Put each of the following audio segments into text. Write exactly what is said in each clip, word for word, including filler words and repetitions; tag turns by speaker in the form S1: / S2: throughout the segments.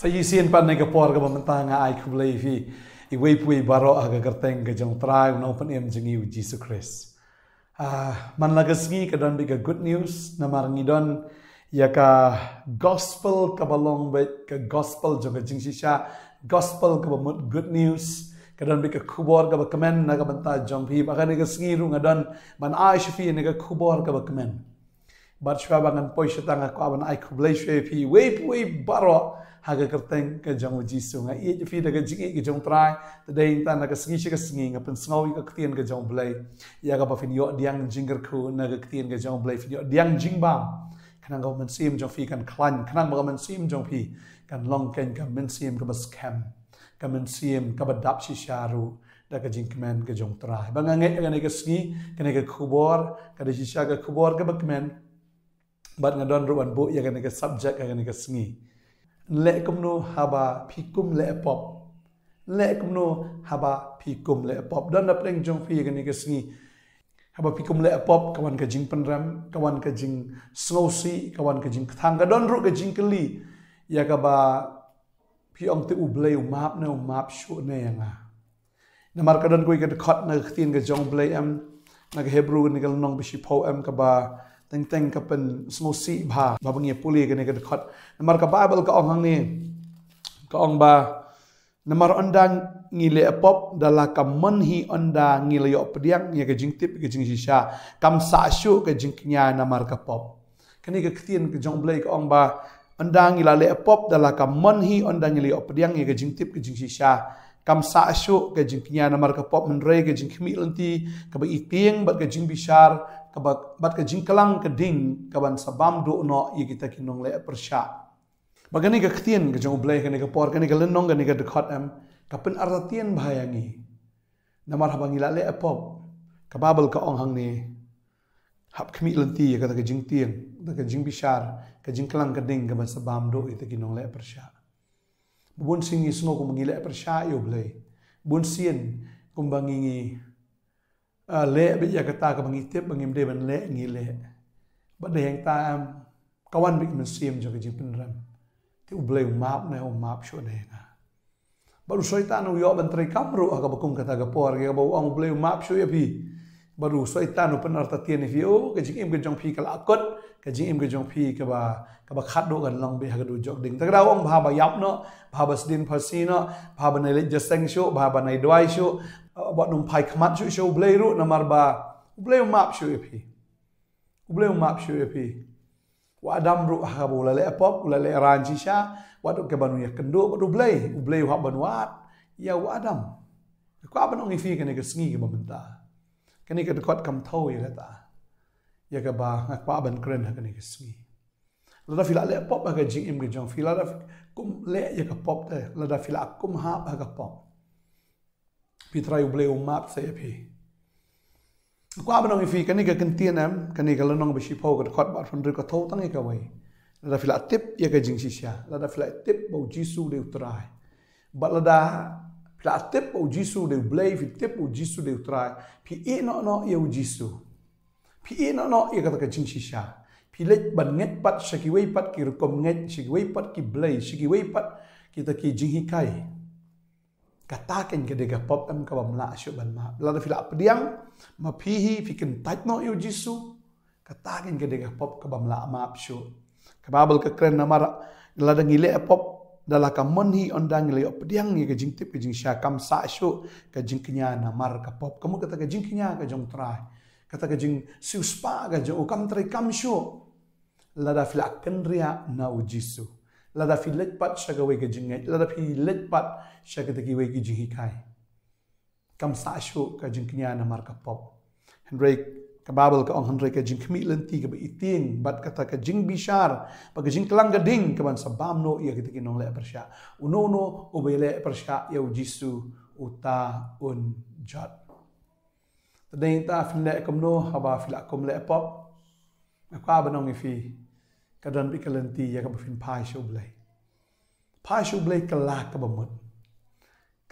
S1: Sayisian pan na kapor ka mamanta nga ay kublay fi iway puy baro aga garteng ka jong try no pan em jeng yu Jesus Christ. Ah man lagasngi ka don biga good news na marangi don ya ka gospel ka balong bet ka gospel jong ka jing sisha gospel ka bamut good news ka don biga kubor ka bakamen na ka banta jong fi baka ni gasngi ru nga don man ay fi ni ka kubor ka bakamen. But shwa bangan poy shatanga ko aban ay kublay shwe fi way puy baro haga kerteng ke jong jisu nga i fi daga jingi ke jong try today ta na ka sngi ka sngi nga pen sngawi ka ktien ke jong blay ya ga ba fin yo diang jinger ku na ka ktien ke jong blay fin yo diang jingbam kanang ga men sim jong fi kan klan kanang ba men sim jong fi kan long ken ka men sim ka ba scam ka men sim ka ba dap shi sharu da ka jing kemen ke jong try ba nga nge ga ka sngi ka ne ka khubor ka de shi sha ka khubor ka ba kemen bat nga don ruan bu ya ga ne ka subject ga ne ka sngi lệ công nô haba pikum lệ pop lệ công nô haba pikum lệ pop dan na pleng jong fi kan ka sngi haba pikum lệ pop kawan ka jing penram kawan ka jing snowsi kawan ka jing thang ka don ru ka jing kali ya ka ba pi ong te ublei map ne map shu ne nga na mar ka don koi ka khot na tin ka jong blei am na ka hebrew ni ka nong bi shi po am ka ba teng teng ka pen smosi bha ba bangi puli ka ne ka khot namar ka bible ka ong hang ni ka ong ba namar ondang ngile pop dala ka man hi onda ngile yo pediang ya ka jing tip ka jing shisha kam sa shu ka jing nya namar ka pop kani ka ktien ka jong blai ka ong ba ondang ngila le pop dala ka man hi onda ngile yo pediang ya ka jing tip ka jing shisha kam sa shu ka jing nya namar ka pop men re ka jing khmi lanti ka ba iting bat ka jing bishar kabat bat ka jingkalang ka ding kaban sabam do no i kita kinong le persha bagani ka ktien ka jong blai ka ne ka por ka ne ka lenong ka ne ka dekhot am ka pen artien bhayangi namar habangi la le apop ka babel ka ong hang ni hap khmi lanti ka ka jing tien ka jing bishar ka jingkalang ka ding kaban sabam do i ta kinong le persha bun singi sngo ko mangi le persha yo blai bun sien kumbangi le bị ya kata ka bangi tip bangim de ban le ngi le ba de hang ta am kawan bi men sim jo ki pen ram ti ublei map na o map sho ne nga baru soitan yo ban tre kamru ka ba kum kata ga por ga ba ong ublei map sho ya bi baru soitan pen arta tien fi o ka jing im ga jong phi ka la kot ka jing im ga jong phi ka ba ka ba khat do gan long be ha ga du jok ding ta ga ong bha ba yap no bha ba sdin phasi no bha ba nei le jaseng sho bha ba nei dwai sho bọn nông phai khmat shu shu blei ru namar ba blei map shu epi blei map shu epi wa adam ru ha bu la le pop la le ranji sha wa do ke banu ya kendo ba do blei blei ha banwat ya wa adam ko ban ong fi ke ne ke sngi ke bamenta ke ne ke kot kam thau ya ta ya ka ba pa ban kren ha ke ne ke sngi la da fila le pop ha ke jing im ke jong fila da kum le ya ka pop te la da fila kum ha ha ka pop pitrai ublei map se pi ko abanong fi kani ka kentien am kani ka lanong bishi pho ka khot ba thon ri ka tho tang ka wai la fila tip ya ka jing shisha la fila tip bo jisu de utrai ba la da fila tip bo jisu de ublei fi tip bo jisu de utrai pi e no no ya jisu pi e no no ya ka ka jing shisha pi le ban nget pat shaki wei pat ki rukom nget shiki wei pat ki blei shiki wei pat kita ki jing hi kai kata ken ke dega pop am ka bamla shu ban ma la da fila pediang ma pihi fikin tat no yu jisu kata ken ke dega pop ka bamla ma shu ka babel ka kren na mara la da ngile pop dala ka mon hi ondang ngile pediang ni ka jing tip ka jing sha kam sa shu ka jing knya na mar ka pop kamu kata ka jing knya ka jong trai kata ka jing siu spa ka jong kam trai kam shu la da fila ken ria na u jisu la da filet pat shaga we ke jingai la da filet pat shaga te ki we ki jingi kai kam sa shu ka jingknya na mar ka pop henry ka babel ka ong henry ka jing khmi lenti ka ba iting bat kata ka jing bishar ba ka jing klang ga ding ka ban sabam no ya ki nong le persha uno no obele persha ya jisu uta un jat tadai ta fille kam no haba fila kom le pop ka ba nong fi kadan bi kalenti ya ka fin pai shu blai pai shu blai kala ka bamut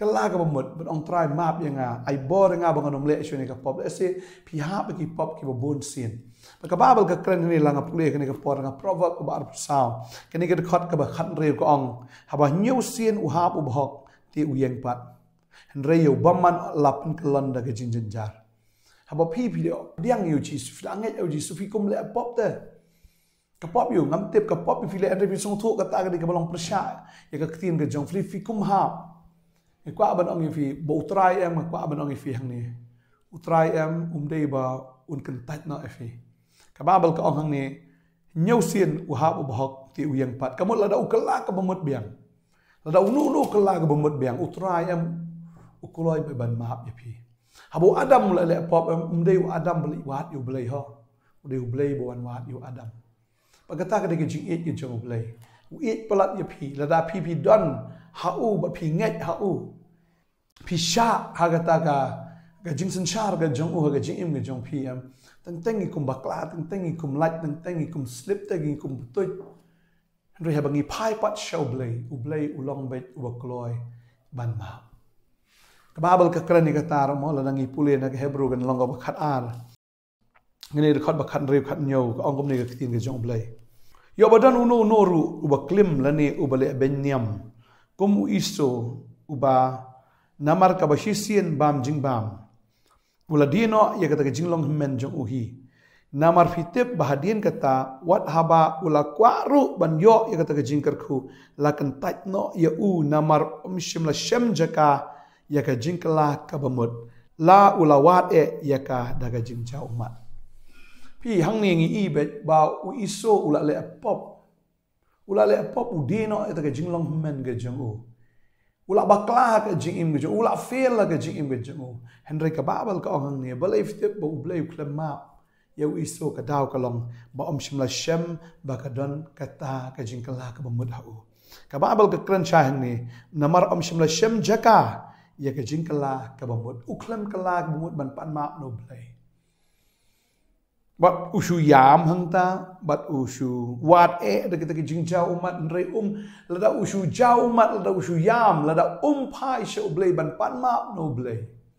S1: kala ka bamut but ong try map yang nga ai bor nga bang anom le shone ka pop ese pi ha ba ki pop ki bon sin ka babel ka kren ni langa pule ka ni ka por nga proverb ka bar sao ka ni ka khot ka ba khat re ko ong ha ba nyu sin u ha u bhok ti u yeng pat hen re yo baman lapin ka lon da ka jin jin jar ha ba pi pi diang yu chi su flang ngai yu su fi kum le pop te ka pop yu ngam tip ka pop fi le andre fi song thu ka ta ka ni ka balong prasha ya ka tin ka jong fi fi kum ha qua bên ông phi bộ trai em mà qua bên ông phi hàng này trai em um đây ba un cần tách nó phi cả ba bal cái ông hàng này nhiều xiên u hạp u bọc thì u yang pat kamu là đâu cái lá cái bông mật biển là đâu nu nu cái lá cái bông mật biển u trai em u koloi be ban mahap phi habu Adam lại lại pop em um đây u Adam beli wat u beli ho u đây u beli bo wan wat u Adam pagkata ka dege jing it jing u beli u it pelat phi là da phi phi don hau ba phi ngai hau phi sha ha ga ta ga ga jing san char ga jong u ga jing im ga jong phi am tang tang kum bakla tang tang kum light tang tang kum slip tang kum toi rồi ha bangi phai pat show blay u blay u long bet u bakloi ban ma ka babal ka krani ka tar mo la nangi pule na hebrew gan long ba khat ar ngene khot ba khat re khat nyo ka ong kum ni ga tin ga jong blay yo badan u no no ru u baklim la ni u bale benyam kum u iso uba namar ka bashisien bam jing bam ula dino ya kata ka jinglong men jong uhi namar fitip bahadien kata wat haba ula kwaru ban yo ya kata ka jingkar khu lakan tat no ya u namar umshim la shem jaka ya ka jingkala ka bamut la ula wat e ya ka daga jingja umat pi hang ni ngi i bet ba u iso ula le pop ula le pop u dino ya kata ka jinglong men ga jong u ula bakla ka jing im ge ula fail la ka jing im ge mo henry ka babal ka ong ne balai fit bo blai klema ya wi so ka daw ka long ba om shimla shem ba ka don ka ta ka jing kala ka bamud hau ka babal ka kran cha hang ne namar om shimla shem jaka ya ka jing kala ka bamud uklam kala ka bamud ban pan ma no blai bat usu yam hang ta bat usu wat e da kita ke jing jau umat nrei um lada usu jau umat lada usu yam lada um pai she blai ban pan ma no blai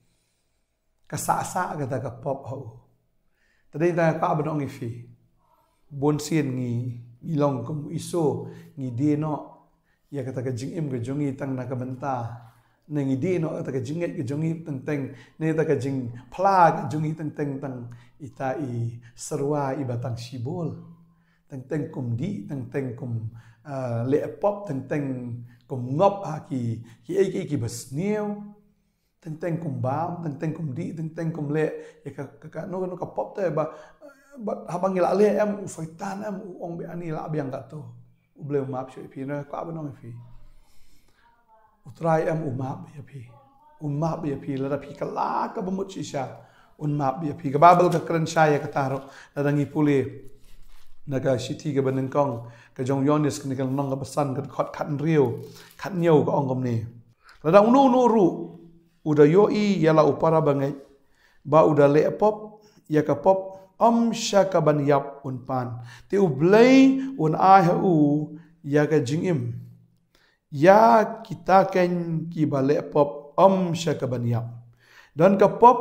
S1: ka sa sa ka ta ka pop ho tadi ta ka ban ong fi bon sien ngi ngi long kum iso ngi de no ya ka ta ka jing im ke jongi tang na ka banta nengi de no ta ka jing nget ke jongi teng teng ne ta ka jing phla ke jongi teng teng tang ita i serwa i batang sibol teng teng kum di teng teng kum le pop teng teng kum ngop ha ki ki ai ki ki bas new teng teng kum bam teng teng kum di teng teng kum le ya ka ka no no ka pop te ba ba habang ila le em u faitan em u ong be ani la biang ka to u ble map shoi pi na ka ba no fi u try em u map ya pi u map ya pi la pi ka la ka bamut chi sha un map ya pi ka babel ka kran shaya ka taro la rangi pule naga shiti ka banen kong ka jong yonis ka nikal nong ka basan ka khot khat riu khat nyau ka ong kom ni la dang no no ru uda yo i yala upara bangai ba uda le pop ya ka pop om shaka ban yap un pan te u blai un a ha u ya ka jingim ya kita ken ki ba le pop om shaka ban yap dan ka pop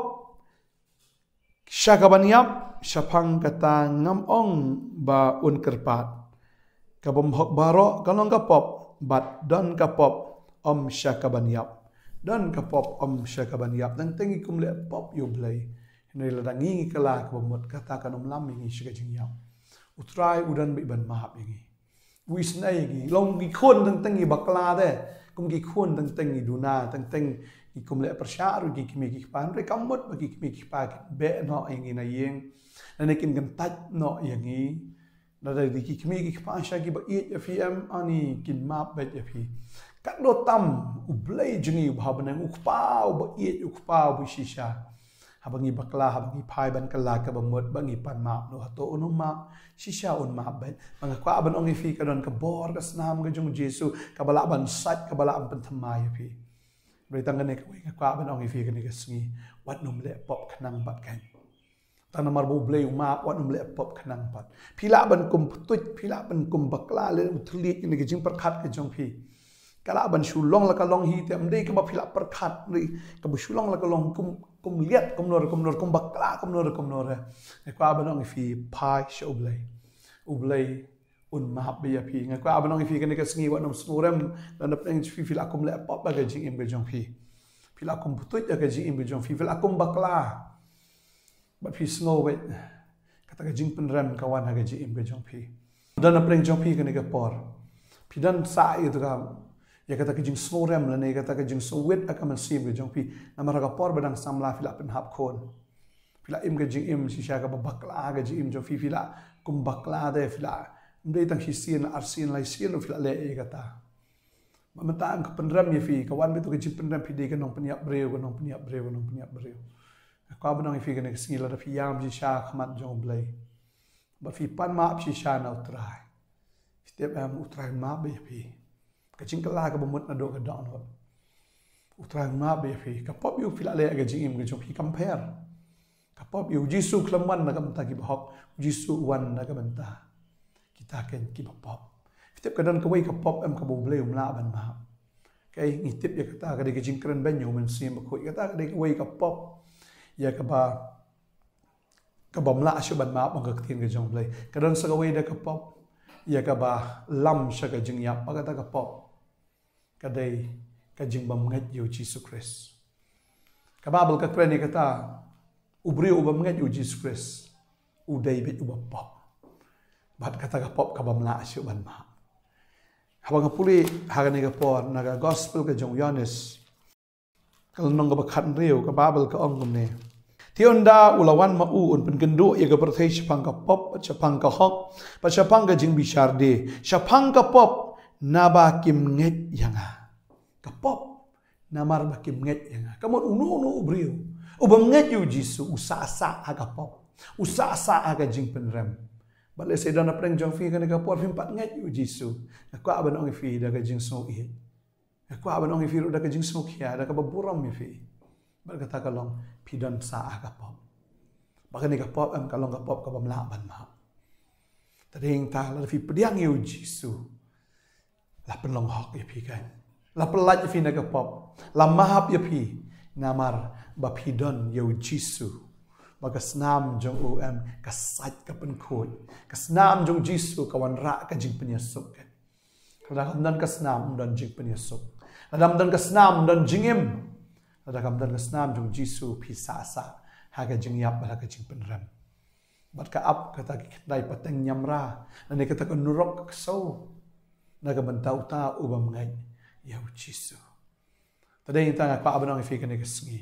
S1: Syakabanyap syapang kata ngam ong ba un kerpat kabom hok baro kalong kapop bat don kapop om syakabanyap don kapop om syakabanyap dan tengi kum le pop yo blai ne la dangi kala kabomot kata kanom lam ngi syaka jingyap utrai udan bi ban mahap ngi wis nai ngi long gi khon tang tengi bakla de kum gi khon tang tengi duna tang teng ikum le persyaru gi kimi gi pan re kamut bagi kimi gi pa be no ingi na yeng na nekin kan tat no yangi na da di kimi gi pa sha gi ba it fi am ani kin map bet fi kat do tam u blai jingi u ba ban u pa u ba it u pa u shisha habangi bakla habangi pai ban kala ka ba mot bangi pan map no to unu ma shisha un map bet bang kwa ban ongi fi ka don ka bor ka snam ga jung jesu ka bala ban sat ka bala ban thamai fi Beritang kan ek wing kwa ban ong ifi kan ek sngi wat num le pop khnang pat kan tan mar bu blei ma wat num le pop khnang pat phila ban kum putut phila ban kum bakla le uthli ni ke jing par khat ke jong phi kala ban shulong la kalong hi te amdei ka ba phila perkhat ni ka bu shulong la kalong kum kum liat kum nor kum nor kum bakla kum nor kum nor e kwa banong fi pai sho ublei ublei un mahab ya pi nga kwa banong fi kan ka sngi wa nom snurem dan peng fi phila kum le pop ba ga jing im ga jong fi phila kum putut ya ga jing im ga jong fi phila kum bakla ba fi snow we kata ga jing pen rem kawan ha ga jing im ga jong fi dan peng jong fi kan ka por pi dan sa itu ka ya kata ke jing snorem la ne kata ke jing sowet akaman sim ke jong pi namara ka por badang samla fila pen hap khon fila im ke jing im si sha ka bakla ke jing im jong fi fila kum bakla de fila ndei tang si sin ar sin lai sin fila le e kata mamata ang ka penram ye fi kawan betu ke jing penram fi de ke nong peniap breu ke nong peniap breu ke nong peniap breu ka banang fi ke ne singi la fi yam ji sha khamat jong blai ba fi pan ma si sha na utrai step am utrai ma be fi ka jing kala ka bamut na do ka down ho utrang ma be fi ka pop yu fila le ga jing im ga jong fi compare ka pop yu jisu klaman na ka mta ki bahok jisu wan na ka mta kita ken ki pop step ka dan ka wei ka pop am ka bo ble um la ban ma kai ni tip ya kata ka de ka jing kran ban yu men sim ba khoi kata ka de wei ka pop ya ka ba ka bom la shu ban ma bang ka tin ga jong ble ka dan sa ka wei da ka pop ya ka ba lam sha ka jing ya pa ka ta ka pop kadai ka jing bam ngat yu Jesus Christ ka Bible ka kreni kata ubri ubam ngat yu Jesus Christ u David u pop bat kata ka pop ka bam la shu ban ma habang puli hagani ka por naga gospel ka jong Yohanes kal nong ka khat riu ka Bible ka ong ne tionda ulawan ma u un pen kendu ya ka perthai chapang ka pop chapang ka hok pa chapang ka jing bishar de chapang ka pop naba kim nget yanga ka pop namar ba kim nget yanga kamon uno uno ubriu ubam nget yu jisu usasa aga pop usasa aga jing penrem bale se dana preng jong fi kan ka por fim pat nget yu jisu ka aban ong fi da ka jing so i ka aban ong fi da ka jing so khia da ka baburam mi fi bal kata kalong pidan sa aga pop bakani ka pop am kalong ka pop ka bam la ban ma tading ta la fi pediang yu jisu la penlong hok ya pi kan la pelaj fi na ka pop la mahap ya pi namar ba pidon yu jisu ba ka snam jong u am ka sat ka pen khoi ka snam jong jisu ka wan ra ka jing penya sok kan la kam dan ka snam dan jing penya sok la dam dan ka snam dan jingim la kam dan ka snam jong jisu pi sa sa ha ka jing yap ba ka jing pen ram bat ka ap kata dai pateng nyamra ne kata ka nurok ka so naga bantau ta ubam ngai yau jisu tadai ta ka abanong fi kan ka sngi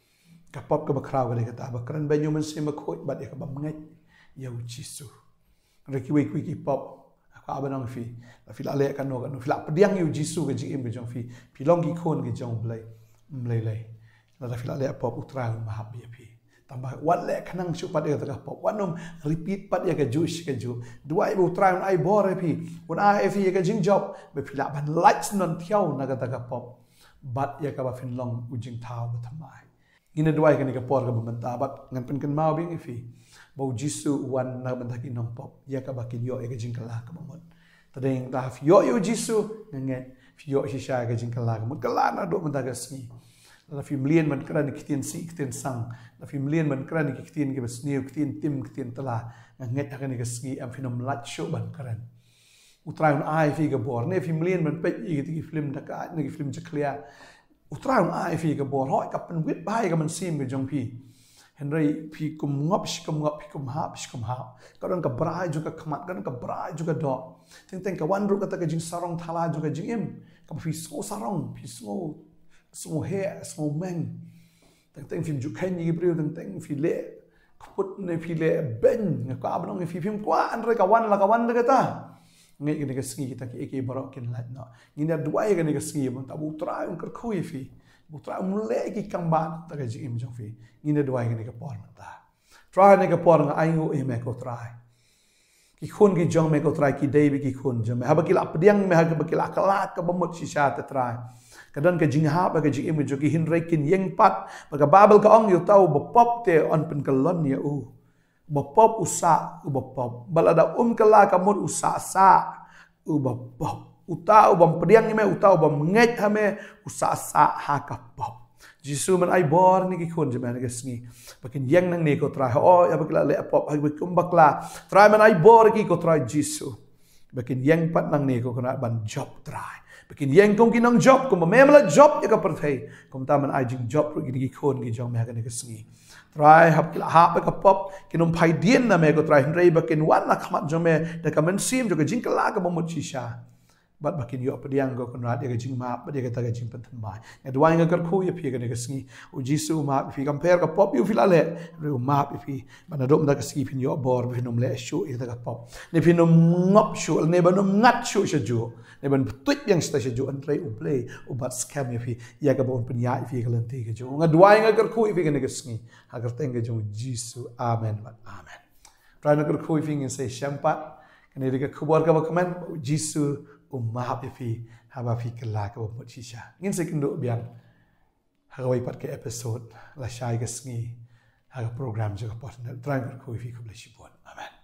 S1: ka pop ka bakraw ka kata bakran ba nyuman sim khoi bat ka bam ngai yau jisu reki wei ki pop ka abanong fi fi la le kan no kan fi la pediang yu jisu ka jing im jong fi fi long ki khon ki jong blai mlai lai la fi la le pop utra mahab ya fi tambah wan le kanang chu pat ya ka pop wanom repeat pat ya ka juice ka ju dua ibu try on ai bore pi un ai fi ya ka jing job be phila ban lights non thiau na ka ta ka pop bat ya ka ba fin long u jing thau ba thamai ina dua ka ni ka por ka ban ta bat ngan pen kan mau bing fi bo jisu wan na ban ta ki nong pop ya ka ba ki yo ya ka jing kala ka mon tadeng ta fi yo yo jisu nge fi yo shi sha ka jing kala ka mon kala na do ban ta ka sni la fi mlien man kran kitin si kitin sang la fi mlien man kran kitin ke besniu kitin tim kitin tala nget akan ke ski am finom lat show ban kran utraun ai fi ke bor ne fi mlien man pe i ki film da ka ne ki film je clear utraun ai fi ke bor hoi ka pen wit bai ka man sim be jong pi henry fi kum ngop sh kum ngop fi kum ha sh kum ha ka don ka brai juga khamat ka don ka brai juga do teng teng ka wan ru ka ta ka jing sarong thala juga jing im ka fi so sarong fi so semua hair, semua meng, tentang film jukan ni beriu tentang film le, kaput ni film le ben, kau abang ni film kuat, antara kawan lah kawan dia kata, ngai kena kesengi kita ki eki barok kin lat no, ini ada dua yang kena kesengi, bang tak butra yang kerkui fi, butra mulai ki kamban tak kaji im jong fi, ini ada dua yang kena kepor mata, try ni kepor ngai ayu im ek try, ki khun ki jong me ko try ki dei ki khun jong me, haba ki la pediang me haba ki la kelak ke bemut sisa te try. Kadang ke jing ha ba ke jing im jo ki hin rei kin yeng pat ba ka babel ka ong yu tau bo pop te on pen kalon ya u bo pop usa u bo pop balada um kala ka mut usa sa u bo pop utau bam pediang ni me utau bam nget ha me usa sa ha ka pop Jisu man ai bor ni ki khun je man ke sngi bakin yang nang ni ko try o ya bakla le pop ha kum bakla try man ai bor ki ko try Jisu bakin yang pat nang ni ko kena ban job try bakin yang kong kinang job ko me mala job ya ka perthai kom ta man ai jing job ro ki ki khun ki jong me ka ni ke sngi try hap kila hap ka pop kinom phai dien na me ko try hrei bakin wan na khamat jo me da ka man sim jo ka jing kala ka bomut chisha bat bakin yo pediang ko kon rat ya ka jing ma ba de ka ta ka jing pan mai ya duai nga kar khu ya phi ka ne ka sngi u Jisu ma phi compare ka pop yu fila le ru ma phi ban dom da ka ski phin yo bor phi nom le shu ya ta ka pop ne phi nom ngop shu ne ban nom ngat shu sha ju ne ban twit yang sta sha ju an trei u play u bat scam ya phi ya ka bon pin ya phi ka lan ti ka ju nga duai nga kar khu phi ka ne ka sngi ha kar teng ka ju Jisu amen bat amen try na kar khu phi ngi se shampa ka ne ka khubor ka ba comment Jisu umah fi haba fi kala ka bo chisha ngin se kindo biang hagawai pat ke episode la shai ga sngi haga program jo ka partner try ko fi ko le shibon amen